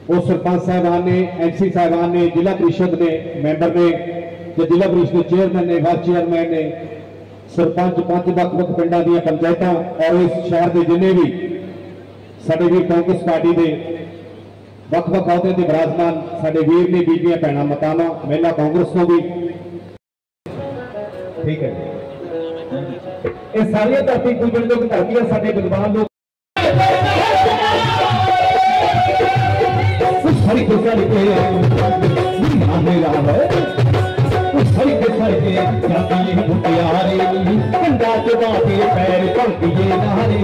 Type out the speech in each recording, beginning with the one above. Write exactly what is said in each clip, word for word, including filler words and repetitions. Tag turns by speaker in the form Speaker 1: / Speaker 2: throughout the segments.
Speaker 1: वो सरपंच साहबान ने, M C साहबान ने, जिला परिषद ने मैंबर ने, जिला परिषद चेयरमैन ने, वाइस चेयरमैन ने, सरपंच पंच वक् वक् पिंडां दी पंचायत और इस शहर के जिन्हें भी साडे वीर कांग्रेस पार्टी के वक् वक् अहुदे ते विराजमान साडे वीर ने, बीबियां भैणां मातावां, महिला कांग्रेस को भी ठीक है। ये सारियां धरती पूजन योग धरतियां साडे विद्वान लोग हरि के सर के मेरा है हरि के सर के जाती मुटियारे कंधा चबा के पैर भंगिए नारे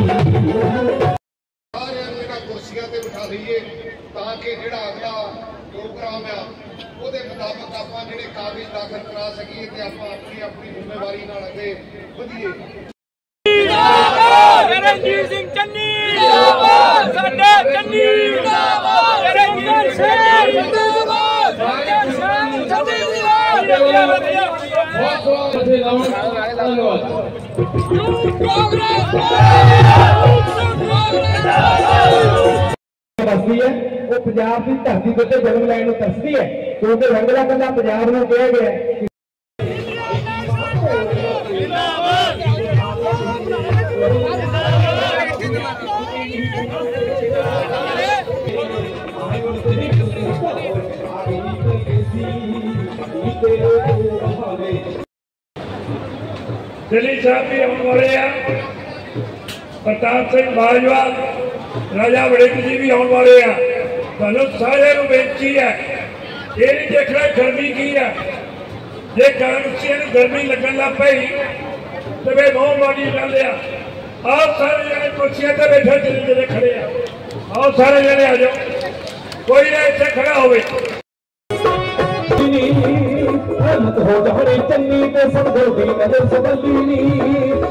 Speaker 2: सारे मेरा कुर्सियां ते बिठा लईए ताकि जेड़ा अगला प्रोग्राम है ਉਹਦੇ ਮੁਤਾਬਕ ਆਪਾਂ ਜਿਹੜੇ ਕਾਗਜ਼ ਦਾਖਲ ਕਰਾ ਸਕੀਏ ਤੇ ਆਪਾਂ ਆਪਣੀ ਆਪਣੀ ਜ਼ਿੰਮੇਵਾਰੀ ਨਾਲ ਅੱਗੇ ਵਧੀਏ।
Speaker 3: ਜਿੰਦਾਬਾਦ ਰਣਜੀਤ ਸਿੰਘ ਚੰਨੀ, ਜਿੰਦਾਬਾਦ ਸਾਡੇ ਚੰਨੀ, ਜਿੰਦਾਬਾਦ ਰਣਜੀਤ ਸਿੰਘ, ਜਿੰਦਾਬਾਦ ਸਾਡੇ ਸ਼ਾਨ ਚੰਨੀ, ਜਿੰਦਾਬਾਦ। ਬਹੁਤ ਬਹੁਤ ਧੰਨਵਾਦ।
Speaker 1: तरसदी है वो पंजाब की धरती के उत्ते जन्म लैण नूं तरसदी है क्योंकि रंगला कंधा पंजाब नूं कहा गया
Speaker 3: दिल्ली साहब भी आने वाले हैं, प्रताप सिंह बाजवा, राजा वड़िंग जी भी आने वाले हैं। तुहानूं सारिआं नूं बेनती है, ये नहीं देखना गर्मी की है, जे कांग्रेसियां नूं गर्मी लगन लग पई तो वे मोह मानी कर लिया। आओ सारे जने कुर्सियां ते बैठे जिन्ने जिन्ने खड़े आ, आओ सारे जने आ जाओ, कोई ना इत्थे खड़ा होवे।
Speaker 1: मत हो जाने चन्नी ते सब गोदी नजर सबली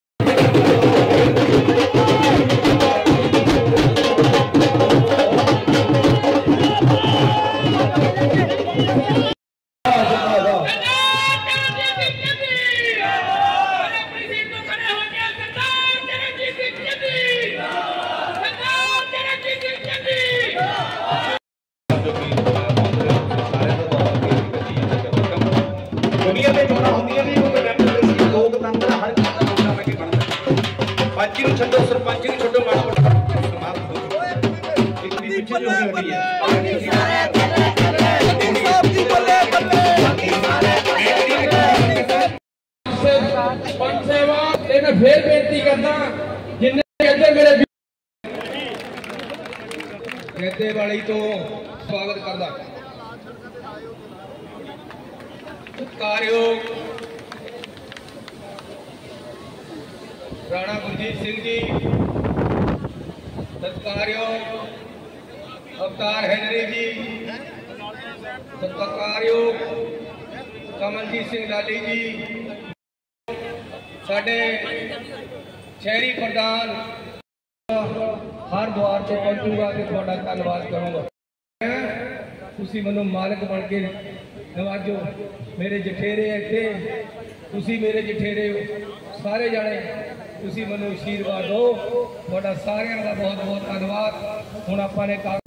Speaker 4: छो सरपंच छो
Speaker 3: फिर बेनती करना जिन्हें मेरे गद्दे वाली तो स्वागत करदा सत्कारयोग राणा गुरजीत सिंह जी, सत्कारयोग अवतार हैदरी जी, सत्कारयोग कमलजीत सिंह लाली जी, साडे शहरी प्रधान हर द्वार से पहुंचूंगा तो थोड़ा धन्यवाद करूंगा। तुसी मैनू मालिक बन के नवाजो, मेरे जठेरे इत्थे, तुसी मेरे जठेरे हो, सारे जाने तुसी मैनू आशीर्वाद दो, थोड़ा सारिਆਂ ਦਾ बहुत बहुत धन्यवाद। हुण आपां ने